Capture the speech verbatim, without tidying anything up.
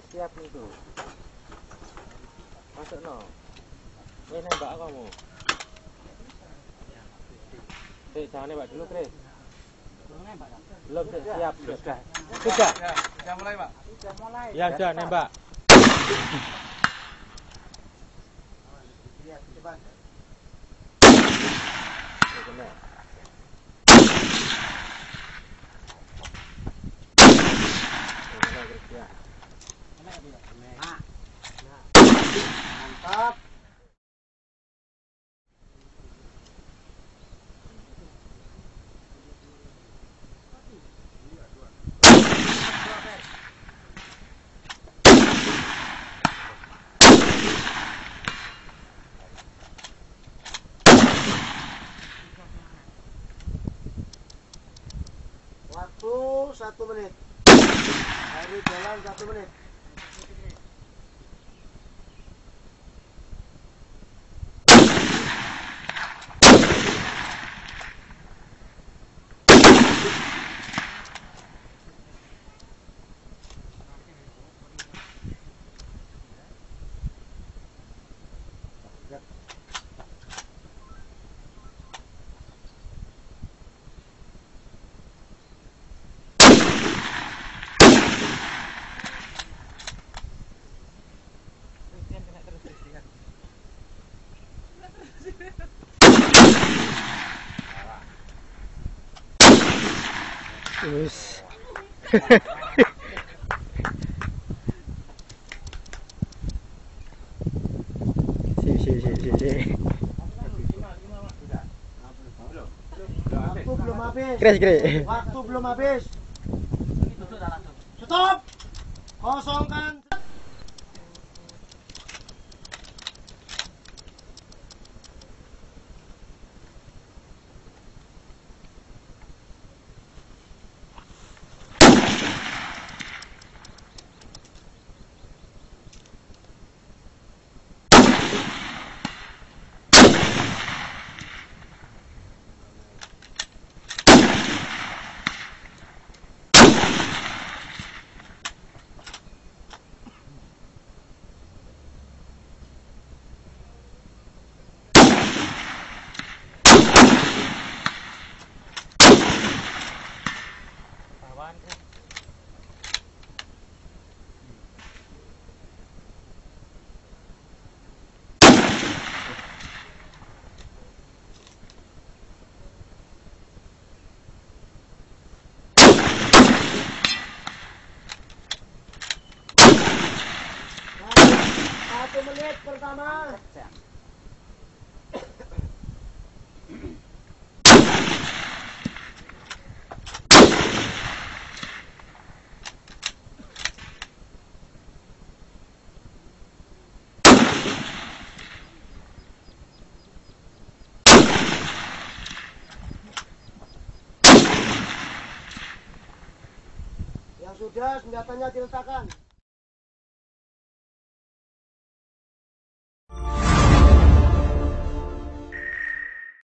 Siap itu. Masuk no. Weh nembak kamu. Sik, jangan nembak dulu, Kris. Belum nembak. Belum, Sik, siap. Sudah. Sudah. Ya, sudah mulai, Pak. Sudah mulai. Ya, sudah nembak. Lihat, coba. Ini benar. Ini benar, Kris, ya. Nah. Mantap. Waktu satu menit. Hari jalan satu menit. Terus. Si si si si si. Waktu belum habis. Kris kris. Waktu belum habis. Stop. Kosongkan. Satu menit pertama. Yang sudah senjatanya diletakkan.